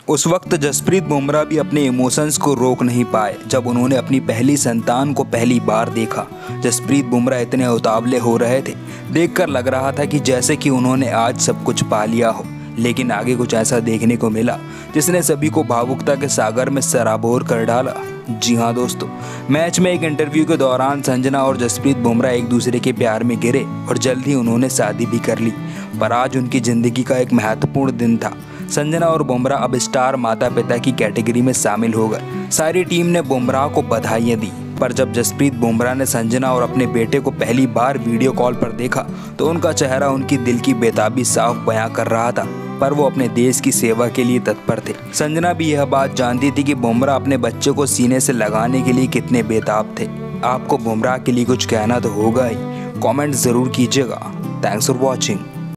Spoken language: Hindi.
उस वक्त जसप्रीत बुमराह भी अपने इमोशंस को रोक नहीं पाए जब उन्होंने अपनी पहली संतान को पहली बार देखा। जसप्रीत बुमराह इतने उतावले हो रहे थे, देखकर लग रहा था कि जैसे कि उन्होंने आज सब कुछ पा लिया हो। लेकिन आगे कुछ ऐसा देखने को मिला जिसने सभी को भावुकता के सागर में सराबोर कर डाला। जी हाँ दोस्तों, मैच में एक इंटरव्यू के दौरान संजना और जसप्रीत बुमराह एक दूसरे के प्यार में गिरे और जल्द ही उन्होंने शादी भी कर ली। पर आज उनकी जिंदगी का एक महत्वपूर्ण दिन था। संजना और बुमराह अब स्टार माता पिता की कैटेगरी में शामिल हो गए। सारी टीम ने बुमराह को बधाइयां दी, पर जब जसप्रीत बुमराह ने संजना और अपने बेटे को पहली बार वीडियो कॉल पर देखा तो उनका चेहरा उनकी दिल की बेताबी साफ बयां कर रहा था। पर वो अपने देश की सेवा के लिए तत्पर थे। संजना भी यह बात जानती थी कि बुमराह अपने बच्चे को सीने से लगाने के लिए कितने बेताब थे। आपको बुमराह के लिए कुछ कहना तो होगा ही, कमेंट जरूर कीजिएगा। Thanks for watching.